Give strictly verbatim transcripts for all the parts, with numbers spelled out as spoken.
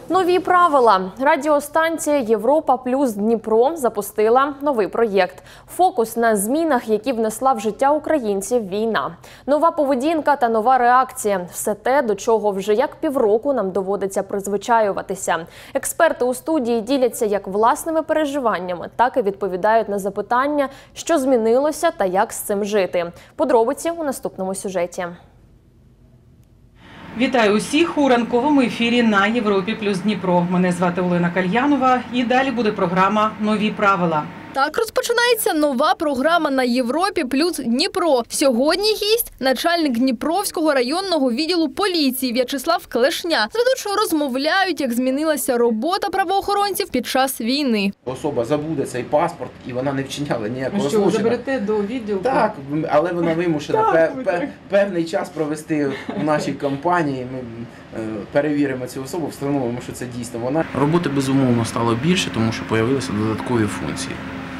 Нові правила. Радіостанція «Європа плюс Дніпро» запустила новий проєкт. Фокус на змінах, які внесла в життя українців війна. Нова поведінка та нова реакція – все те, до чого вже як півроку нам доводиться призвичаюватися. Експерти у студії діляться як власними переживаннями, так і відповідають на запитання, що змінилося та як з цим жити. Подробиці у наступному сюжеті. Вітаю усіх у ранковому ефірі на Європі плюс Дніпро. Мене звати Олена Кальянова і далі буде програма «Нові правила». Так розпочинається нова програма на Європі плюс Дніпро. Сьогодні гість – начальник Дніпровського районного відділу поліції В'ячеслав Клешня. З ведучою розмовляють, як змінилася робота правоохоронців під час війни. Особа забуде цей паспорт і вона не вчиняла ніякого ну що, злочину. заберете до відділку? Так, але вона вимушена так, пев, пев, певний час провести в нашій компанії. Ми е, перевіримо цю особу, встановимо, що це дійсно вона. Роботи, безумовно, стало більше, тому що з'явилися додаткові функції.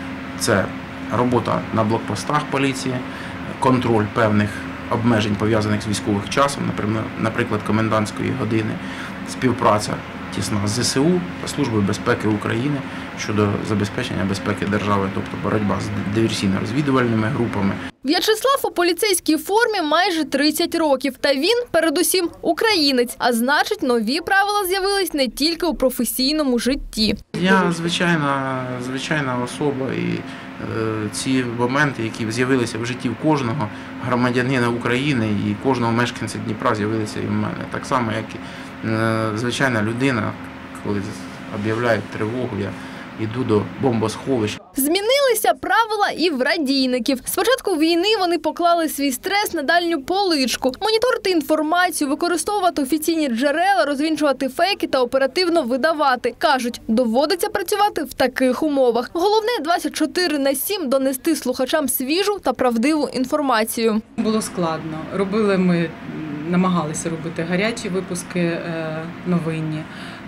Це робота на блокпостах поліції, контроль певних обмежень, пов'язаних з військовим часом, наприклад, комендантської години, співпраця тісна з ЗСУ та Службою безпеки України щодо забезпечення безпеки держави, тобто боротьба з диверсійно-розвідувальними групами. В'ячеслав у поліцейській формі майже тридцять років. Та він, передусім, українець. А значить, нові правила з'явились не тільки у професійному житті. Я звичайна, звичайна особа і е, ці моменти, які з'явилися в житті в кожного громадянина України і кожного мешканця Дніпра з'явилися і в мене. Так само, як і е, звичайна людина, коли об'являють тривогу, я йду до бомбосховища. Змінилися правила і в радійників. З початку війни вони поклали свій стрес на дальню поличку. Моніторити інформацію, використовувати офіційні джерела, розвінчувати фейки та оперативно видавати. Кажуть, доводиться працювати в таких умовах. Головне двадцять чотири на сім донести слухачам свіжу та правдиву інформацію. Було складно. Робили ми, намагалися робити гарячі випуски новинні.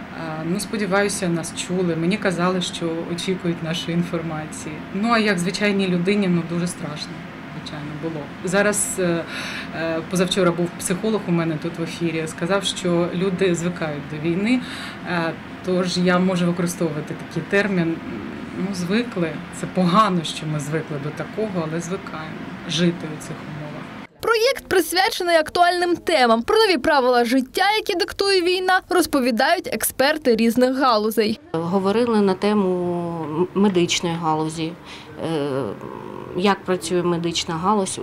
Ну, сподіваюся, нас чули. Мені казали, що очікують нашої інформації. Ну, а як звичайній людині, ну, дуже страшно, звичайно, було. Зараз, позавчора був психолог у мене тут в ефірі, сказав, що люди звикають до війни, тож я можу використовувати такий термін. Ну, звикли. Це погано, що ми звикли до такого, але звикаємо жити у цих умовах. Проєкт присвячений актуальним темам. Про нові правила життя, які диктує війна, розповідають експерти різних галузей. Говорили на тему медичної галузі, як працює медична галузь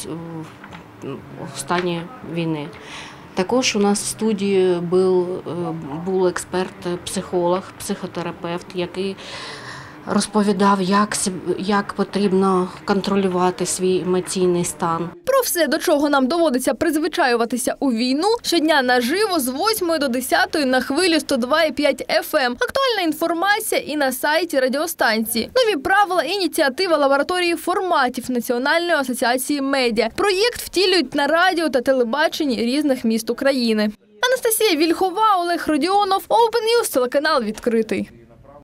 у стані війни. Також у нас в студії був, був експерт-психолог, психотерапевт, який розповідав, як, як потрібно контролювати свій емоційний стан. Про все, до чого нам доводиться призвичаюватися у війну, щодня наживо з восьмої до десятої на хвилі сто два і п'ять еф ем. Актуальна інформація і на сайті радіостанції. Нові правила – ініціатива лабораторії форматів Національної асоціації медіа. Проєкт втілюють на радіо та телебаченні різних міст України. Анастасія Вільхова, Олег Родіонов, Open News, телеканал «Відкритий».